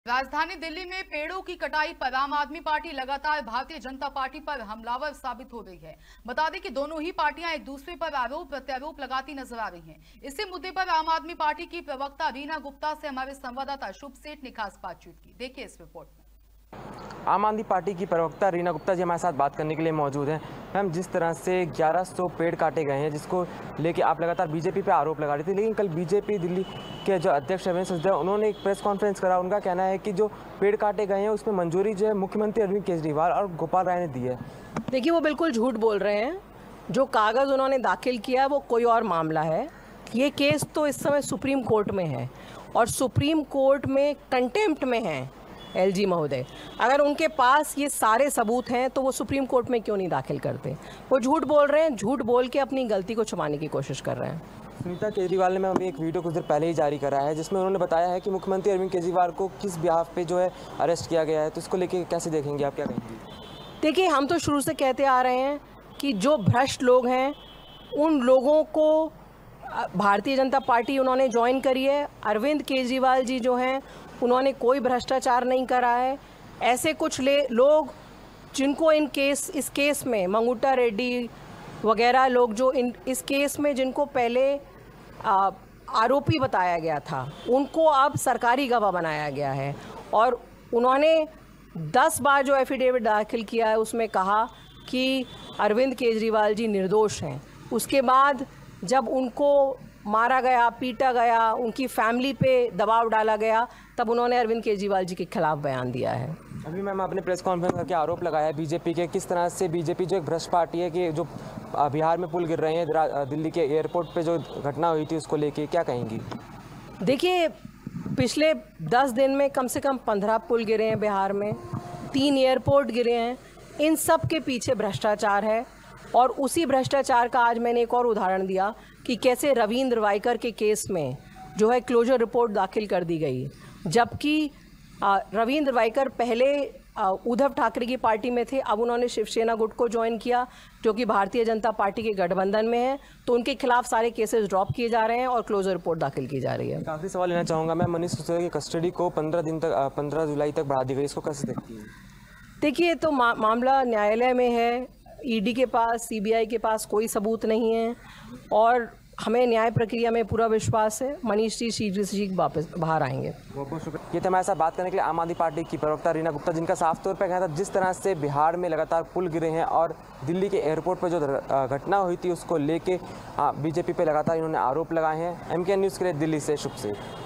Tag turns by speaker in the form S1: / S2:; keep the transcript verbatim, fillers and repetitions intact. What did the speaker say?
S1: राजधानी दिल्ली में पेड़ों की कटाई पर आम आदमी पार्टी लगातार भारतीय जनता पार्टी पर हमलावर साबित हो रही है। बता दें कि दोनों ही पार्टियां एक दूसरे पर आरोप प्रत्यारोप लगाती नजर आ रही हैं। इसी मुद्दे पर आम आदमी पार्टी की प्रवक्ता रीना गुप्ता से हमारे संवाददाता शुभ सेठ ने खास बातचीत की। देखिए इस रिपोर्ट में।
S2: आम आदमी पार्टी की प्रवक्ता रीना गुप्ता जी हमारे साथ बात करने के लिए मौजूद हैं। मैम, जिस तरह से ग्यारह सौ पेड़ काटे गए हैं, जिसको लेके आप लगातार बीजेपी पे आरोप लगा रही थी, लेकिन कल बीजेपी दिल्ली के जो अध्यक्ष रवींद्र सचदेव उन्होंने एक प्रेस कॉन्फ्रेंस करा। उनका कहना है कि जो पेड़ काटे गए हैं उसमें मंजूरी जो है मुख्यमंत्री अरविंद केजरीवाल और गोपाल राय ने दी है।
S3: देखिए, वो बिल्कुल झूठ बोल रहे हैं। जो कागज़ उन्होंने दाखिल किया वो कोई और मामला है। ये केस तो इस समय सुप्रीम कोर्ट में है और सुप्रीम कोर्ट में कंटेम्प्ट में है एलजी महोदय। अगर उनके पास ये सारे सबूत हैं तो वो सुप्रीम कोर्ट में क्यों नहीं दाखिल करते? वो झूठ बोल रहे हैं, झूठ बोल के अपनी गलती को छुपाने की कोशिश कर रहे हैं।
S2: सुनीता केजरीवाल ने मैं अभी एक वीडियो कुछ देर पहले ही जारी करा है, जिसमें उन्होंने बताया है कि मुख्यमंत्री अरविंद केजरीवाल को किस बिहाफ पे जो है अरेस्ट किया गया है, तो इसको लेके कैसे देखेंगे आप, क्या कहेंगे?
S3: देखिए, हम तो शुरू से कहते आ रहे हैं कि जो भ्रष्ट लोग हैं उन लोगों को भारतीय जनता पार्टी उन्होंने ज्वाइन करी है। अरविंद केजरीवाल जी जो हैं उन्होंने कोई भ्रष्टाचार नहीं करा है। ऐसे कुछ ले लोग जिनको इन केस इस केस में मंगूटा रेड्डी वगैरह लोग जो इन इस केस में जिनको पहले आ, आरोपी बताया गया था, उनको अब सरकारी गवाह बनाया गया है। और उन्होंने दस बार जो एफिडेविट दाखिल किया है उसमें कहा कि अरविंद केजरीवाल जी निर्दोष हैं। उसके बाद जब उनको मारा गया, पीटा गया, उनकी फैमिली पे दबाव डाला गया, तब उन्होंने अरविंद केजरीवाल जी के खिलाफ बयान दिया है।
S2: अभी मैम आपने प्रेस कॉन्फ्रेंस करके आरोप लगाया है बीजेपी के, किस तरह से बीजेपी जो एक भ्रष्ट पार्टी है कि जो बिहार में पुल गिर रहे हैं, दिल्ली के एयरपोर्ट पे जो घटना हुई थी उसको लेके क्या कहेंगी?
S3: देखिए, पिछले दस दिन में कम से कम पंद्रह पुल गिरे हैं बिहार में, तीन एयरपोर्ट गिरे हैं। इन सब के पीछे भ्रष्टाचार है और उसी भ्रष्टाचार का आज मैंने एक और उदाहरण दिया कि कैसे रविंद्र वाइकर के केस में जो है क्लोजर रिपोर्ट दाखिल कर दी गई, जबकि रविंद्र वाइकर पहले उद्धव ठाकरे की पार्टी में थे। अब उन्होंने शिवसेना गुट को ज्वाइन किया जो कि भारतीय जनता पार्टी के गठबंधन में है, तो उनके खिलाफ सारे केसेस ड्रॉप किए जा रहे हैं और क्लोजर रिपोर्ट दाखिल की जा रही है।
S2: काफ़ी सवाल लेना चाहूँगा मैं, मनीष सिसोदिया की कस्टडी को पंद्रह दिन तक पंद्रह जुलाई तक बढ़ा दी गई, इसको कैसे देखती है?
S3: देखिए, तो मा, मामला न्यायालय में है, ईडी के पास, सीबीआई के पास कोई सबूत नहीं है और हमें न्याय प्रक्रिया में पूरा विश्वास है। मनीष जी शीघ्र से शीघ्र वापस बाहर आएंगे।
S2: ये तो हमारे साथ बात करने के लिए आम आदमी पार्टी की प्रवक्ता रीना गुप्ता, जिनका साफ तौर पर कहना था जिस तरह से बिहार में लगातार पुल गिरे हैं और दिल्ली के एयरपोर्ट पर जो घटना हुई थी उसको लेके बीजेपी पे लगातार इन्होंने आरोप लगाए हैं। एम के एन न्यूज़ के लिए दिल्ली से शुभ सेठ।